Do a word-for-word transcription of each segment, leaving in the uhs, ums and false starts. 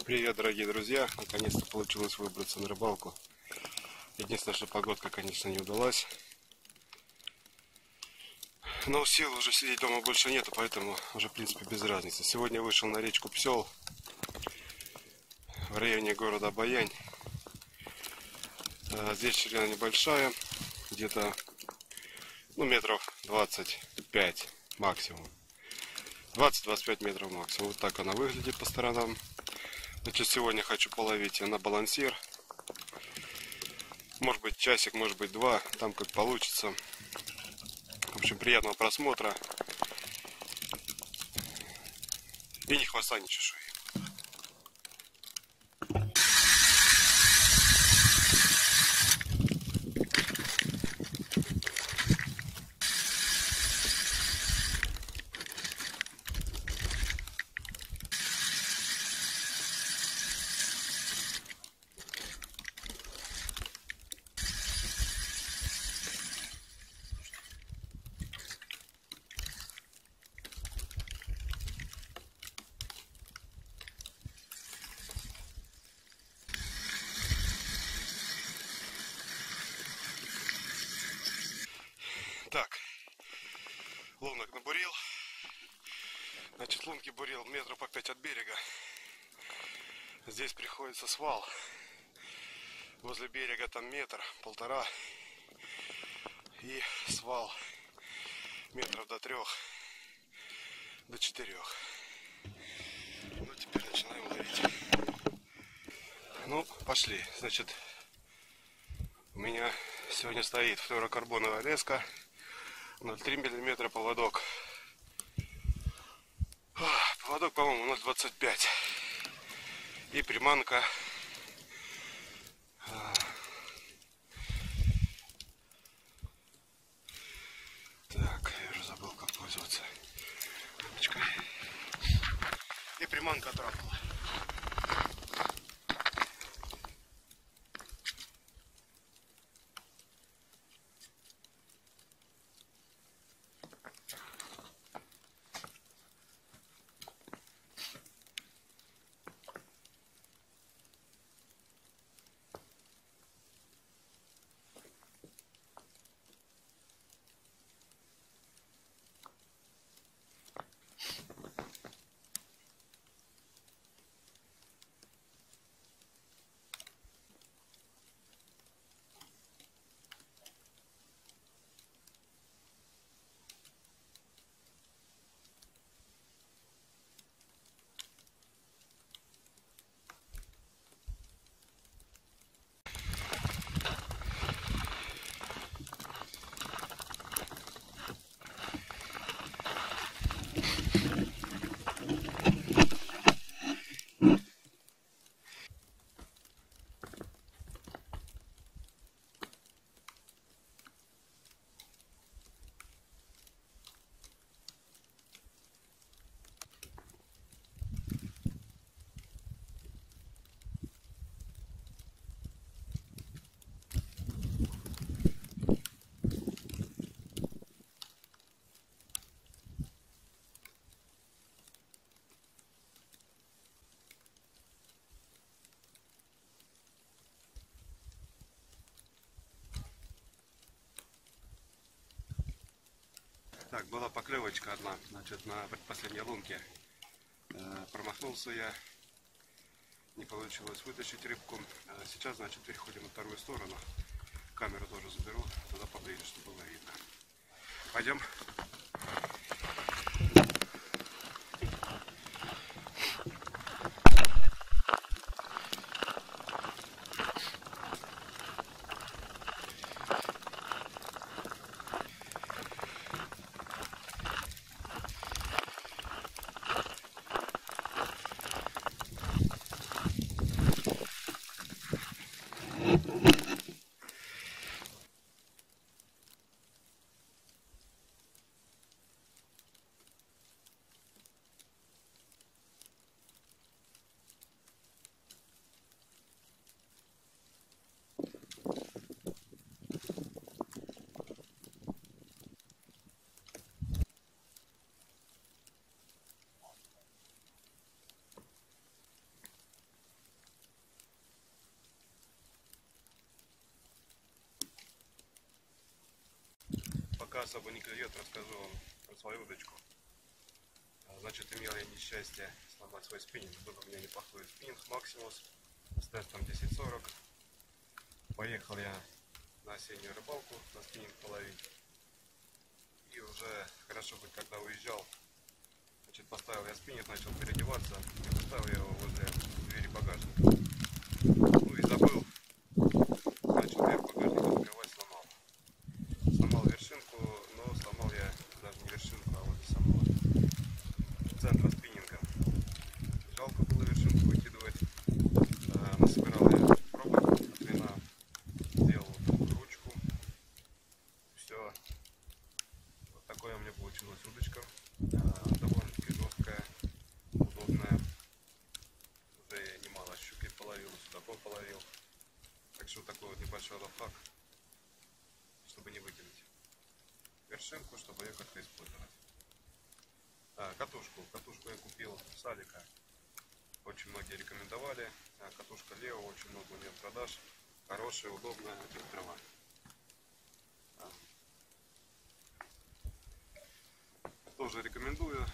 Привет, дорогие друзья! Наконец-то получилось выбраться на рыбалку. Единственное, что погодка, конечно, не удалась. Но сил уже сидеть дома больше нету, поэтому уже, в принципе, без разницы. Сегодня вышел на речку Псел в районе города Обоянь. Здесь ширина небольшая, где-то ну, метров двадцать пять максимум. двадцать-двадцать пять метров максимум. Вот так она выглядит по сторонам. Значит, сегодня хочу половить на балансир. Может быть часик, может быть два, там как получится. В общем, приятного просмотра. И ни хвоста, ни чешуи. Так, лунок набурил. Значит, лунки бурил метров по пять от берега. Здесь приходится свал. Возле берега там метр, полтора. И свал метров до трех, до четырех. Ну, теперь начинаем ловить. Ну, пошли. Значит, у меня сегодня стоит флюорокарбоновая леска. ноль целых три миллиметра поводок. Поводок, по-моему, ноль целых двадцать пять. И приманка. Так, я уже забыл, как пользоваться лампочкой. И приманка от Рафала. Так, была поклевочка одна, значит, на предпоследней лунке. Э, промахнулся я, не получилось вытащить рыбку. А сейчас, значит, переходим на вторую сторону. Камеру тоже заберу, туда поближе, чтобы было видно. Пойдем. пока особо не клюет, расскажу вам про свою удочку. Значит, имел я несчастье сломать свой спиннинг. Был у меня неплохой спиннинг Максимус с тестом десять сорок. Поехал я на осеннюю рыбалку на спиннинг половить. И уже хорошо хоть когда уезжал, значит, поставил я спиннинг, начал переодеваться и поставил я его возле двери багажника. Ну и забыл. Начал дверь багажника открывать, сломал. Сломал вершинку, но сломал я даже не вершинку, а вот самого центра спиннинга. Жалко было вершинку выкидывать. А, насобирал я пробок от вина, сделал ручку. Все. Вот такое у меня получилась удочка. А, довольно-таки жесткая, удобная. Уже я немало щуки половил, судаков половил. Так что такой вот небольшой лайфхак, чтобы не выкинуть вершинку, чтобы ее как-то использовать. А, катушку. Катушку я купил с Алика. Очень многие рекомендовали. А, катушка Лео, очень много у нее продаж. Хорошая, удобная, трава. А. Тоже рекомендую.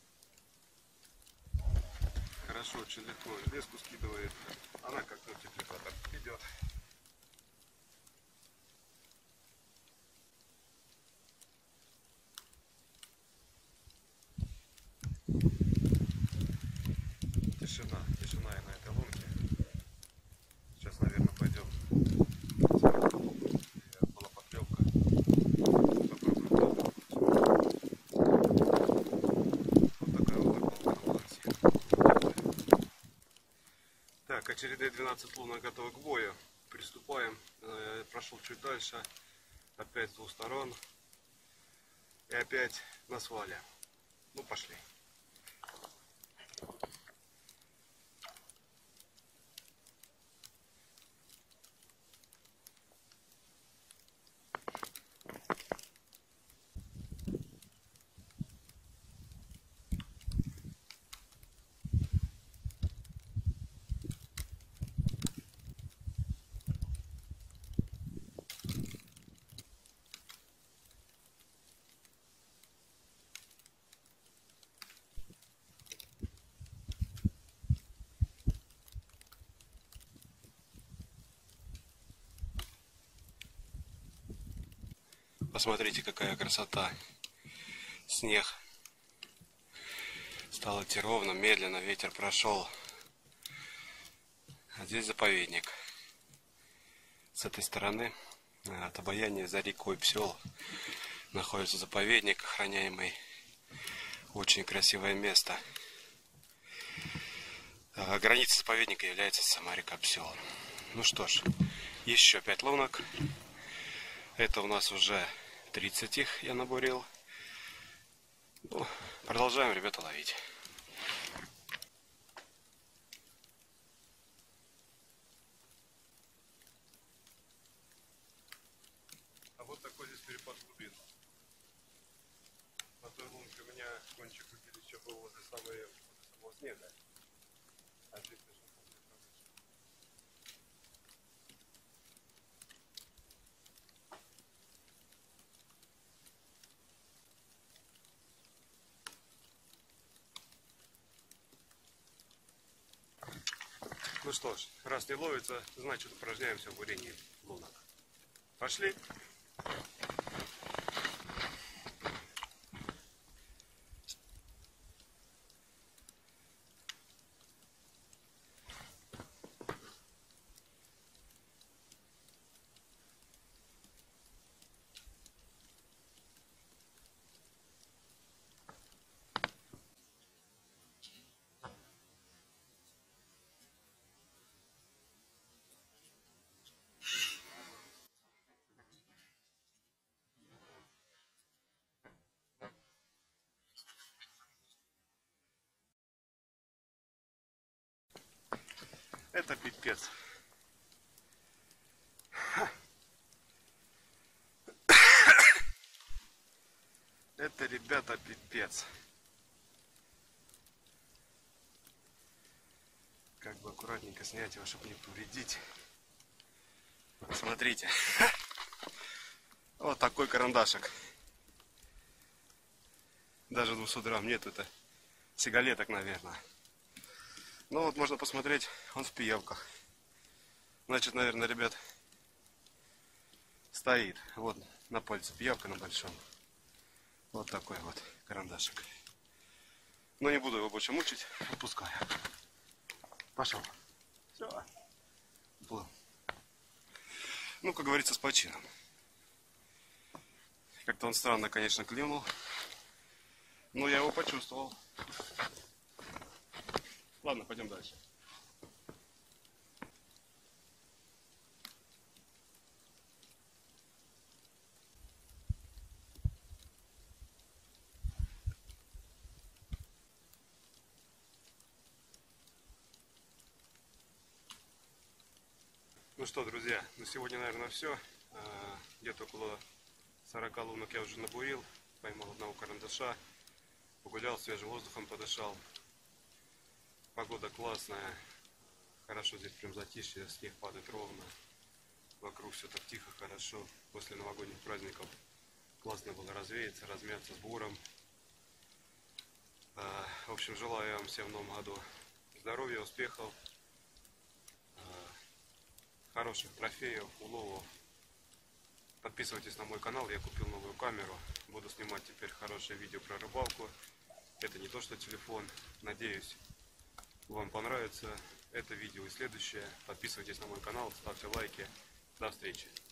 Хорошо, очень легко леску скидывает. Она как мультипликатор идет. Тишина, тишина и на этой лунке. Сейчас, наверное, пойдем. Была поклевка. Попробуем. Вот такая вот рыбалка на. Так, очередные двенадцать лунок готовы к бою. Приступаем. Прошел чуть дальше. Опять с двух сторон. И опять на свале. Ну, пошли. Посмотрите, какая красота. Снег. Стало идти ровно, медленно, ветер прошел. А здесь заповедник. С этой стороны, от обаяния за рекой Псел, находится заповедник, охраняемый. Очень красивое место. Границей заповедника является сама река Псел. Ну что ж, еще пять лунок. Это у нас уже тридцать их я набурил. Ну, продолжаем, ребята, ловить. А вот такой здесь перепад глубин. На той лунке у меня кончик выпили еще был возле самого, возле самого снега. А здесь уже. Ну что ж, раз не ловится, значит упражняемся в бурении лунок. Пошли! Это пипец. Это, ребята, пипец. Как бы аккуратненько снять его, чтобы не повредить. Смотрите. Вот такой карандашик. даже двухсот грамм нет, это сигалеток, наверное. Ну вот можно посмотреть, он в пиявках. Значит, наверное, ребят, стоит. Вот на пальце пиявка на большом. Вот такой вот карандашик. Но не буду его больше мучить, отпускаю. Пошел. Все. Плыл. Ну, как говорится, с почином. Как-то он странно, конечно, клюнул. Но я его почувствовал. Ладно, пойдем дальше. Ну что, друзья, на сегодня, наверное, все. Где-то около сорока лунок я уже набурил. Поймал одного карандаша. Погулял, свежим воздухом подышал. Погода классная. Хорошо здесь прям затишье, снег падает ровно. Вокруг все так тихо, хорошо. После новогодних праздников классно было развеяться, размяться с буром. В общем, желаю вам всем в новом году здоровья, успехов, хороших трофеев, уловов. Подписывайтесь на мой канал, я купил новую камеру. Буду снимать теперь хорошее видео про рыбалку. Это не то что телефон. Надеюсь, вам понравится это видео и следующее. Подписывайтесь на мой канал, ставьте лайки. До встречи.